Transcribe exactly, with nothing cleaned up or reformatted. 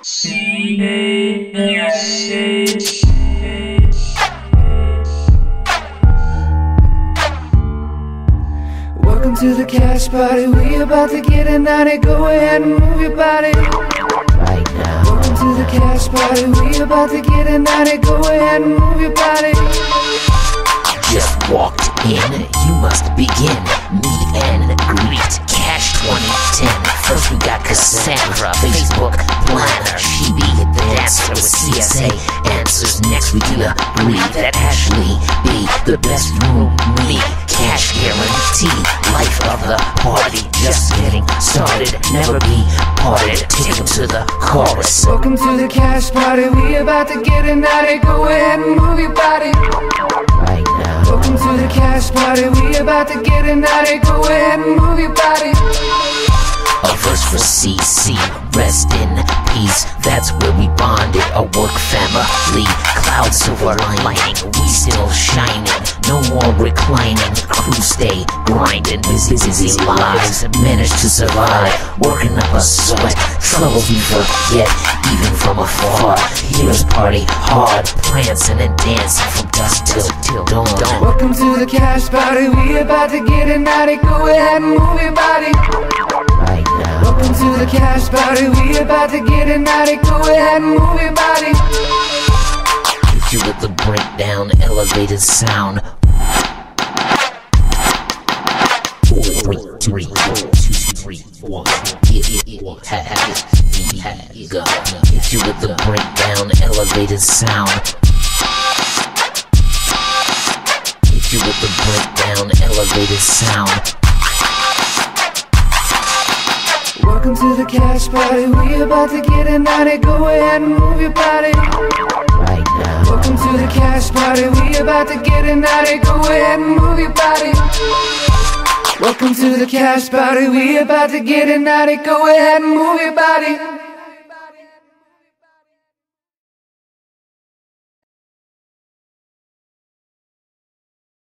C A S H. Welcome to the cash party, we about to get it naughty. Go ahead and move your body right now. Welcome to the cash party, we about to get it naughty. Go ahead and move your body. Just walked in, you must begin. Meet and greet, Cash twenty ten. First we got Cassandra, Facebook planner. She be the dancer with C S A answers. Next we do agree that Ashley be the best roomie. Cash guarantee, life of the party. Just getting started, never be parted. Take him to the chorus. Welcome to the cash party, we about to get it naughty. Go ahead and move your body right now. Welcome to the cash party, we about to get it naughty. Go ahead and move your body. A verse for C C, rest in peace, that's where we bonded. A work family, cloud silver lining, we still shining. No more reclining, crew stay grinding. Busy, busy lives, managed to survive. Working up a sweat, troubles we forget, even from afar. Heroes party hard, prancing and dancing from dusk till, till dawn. Welcome to the cash party, we about to get it naughty. Go ahead and move your body right now. Welcome to the cash party, we about to get it naughty. Go ahead and move your body. Hit you with the breakdown, elevated sound. Four, three, three, four, two, three, one. Hit, hit, hit, have it, have go. Hit you with the breakdown, elevated sound. Hit you with the breakdown, elevated sound. Welcome to the cash party, we about to get it naughty. Go ahead and move your body right now. Welcome to the cash party, we about to get it naughty. Go ahead and move your body. Welcome to the cash party, we about to get it naughty. Go ahead and move your body.